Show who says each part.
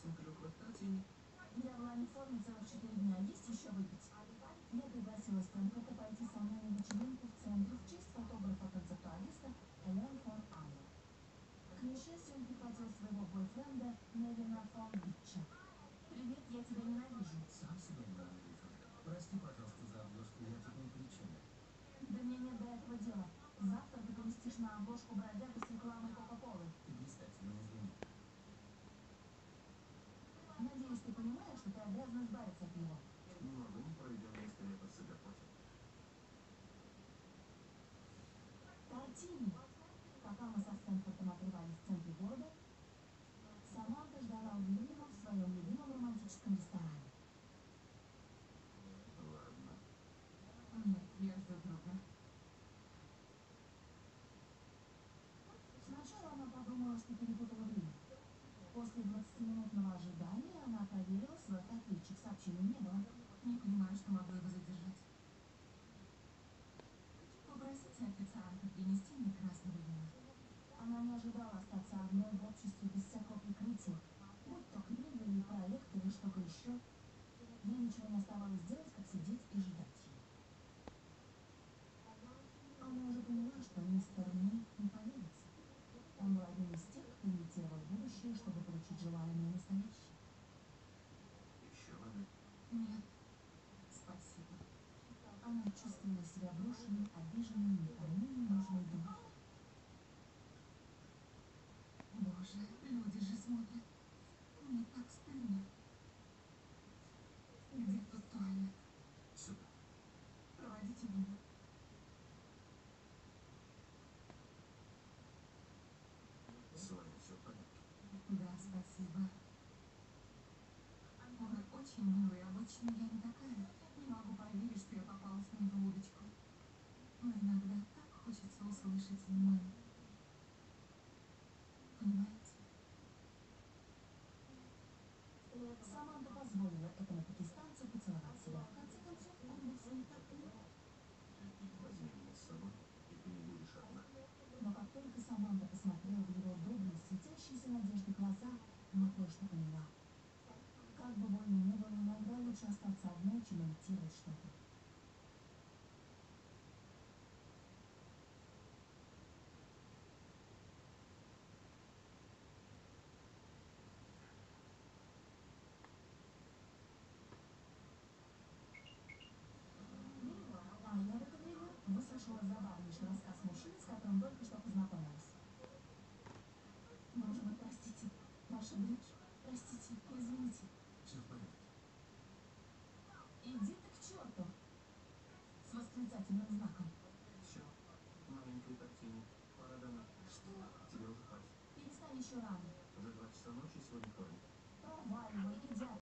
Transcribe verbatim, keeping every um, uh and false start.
Speaker 1: Я была не в форме целых четыре дня. Есть еще выпить? Я пригласила Стэнфорда пойти со мной на вечеринку в центре в честь фотографа-концептуалиста Элен фон Анна. К несчастью, он прихватил своего бойфренда Невина фон Витча. Привет, я тебя ненавижу.
Speaker 2: Сам себя ненавижу. Прости, пожалуйста, за обложку, я тут не при чем.
Speaker 1: Да мне нет до этого дела. Завтра ты поместишь на обложку бродягу с рекламой Кока-Колы.
Speaker 2: Ты блистательно, извини.
Speaker 1: Надеюсь, ты понимаешь, что ты обязан избавиться от него.
Speaker 2: Немного не проведенная история под себя против.
Speaker 1: Тортини. Пока мы со Стэнфордом отрывались в центре города, Саманта ждала Уильяма в своем любимом романтическом ресторане.
Speaker 2: Ладно.
Speaker 1: Нет, я жду друга. Сначала она подумала, что перепутала время. После двадцатиминутного ожидания она проверила свой автоответчик. Сообщений не было. Не понимаю, что могло его задержать. Попросите официанта принести мне красного вина. Она не ожидала остаться одной в обществе без всякого прикрытия. Будь то книга или проект, или что-то еще. Ей ничего не оставалось делать, как сидеть и ждать его. Она уже поняла, что мистер Ми не появится. Он был одним из тех, кто имитировал будущее, чтобы получить желаемое настоящее.
Speaker 2: Еще воды?
Speaker 1: Нет, спасибо. Она чувствовала себя брошенной, обиженной, никому не нужной дурой. Боже, люди же смотрят. Мне так стыдно. Где тут туалет?
Speaker 2: Сюда.
Speaker 1: Проводите меня.
Speaker 2: С вами все в порядке?
Speaker 1: Да, спасибо. Он очень милый. Обычно я не такая. Не могу поверить, что я попала с ним в удочку. Но иногда так хочется услышать «мы». Понимаете? Саманта позволила этому пакистанцу поцеловать себя. В конце концов, он был с ней так мил.
Speaker 2: Возьми меня с собой, и ты не будешь одна.
Speaker 1: Но как только Саманта посмотрела в его добрые, светящиеся надежды глаза, она кое-что поняла. Как бы больно ни было, иногда лучше остаться одной, чем имитировать что-то. А я в это время выслушала забавнейший рассказ мужчины, с которым только что познакомилась. Боже мой, простите, ваши брюки. Простите, извините.
Speaker 2: Все в порядке.
Speaker 1: Иди ты к черту! С восклицательным знаком.